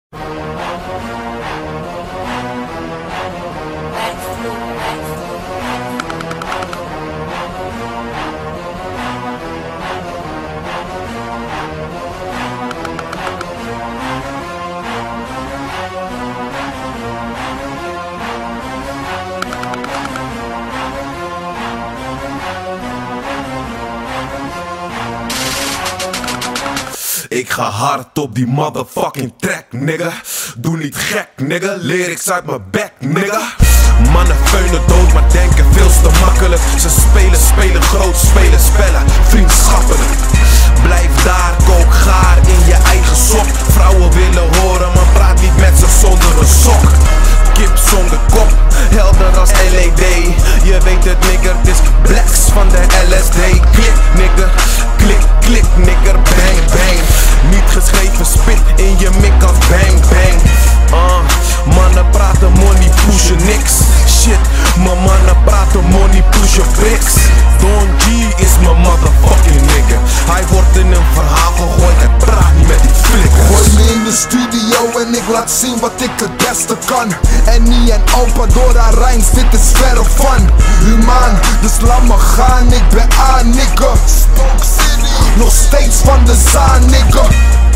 Ik ga hard op die motherfucking track, nigga. Doe niet gek, nigga. Lyrics uit mijn bek, nigga. Mannen feunen dood, maar denken veel te makkelijk. Ze spelen groot, spelen spellen, vriendschappelijk. Blijf daar, kook gaar in je eigen sok. Vrouwen willen horen, maar praat niet met ze zonder een sok. Kip zonder kop, helder als LED. Je weet het, nigger, het is blacks van de LSD. Klik, nigger, klik, klik, nigger, bang, bang. Niet geschreven spit in je mik als bang, bang. Mannen praten money, pushen niks. Shit, mijn mannen praten money, pushen bricks. Don G is mijn motherfucking nigger. Hij wordt in een verhaal gegooid, hij praat niet met die flikkers. Gooi me in de studio en ik laat zien wat ik het beste kan. Annie en opa door haar rijms, dit is verre van humaan. Dus laat me gaan, ik ben A, nigga. Nog steeds van de zaan, nigga.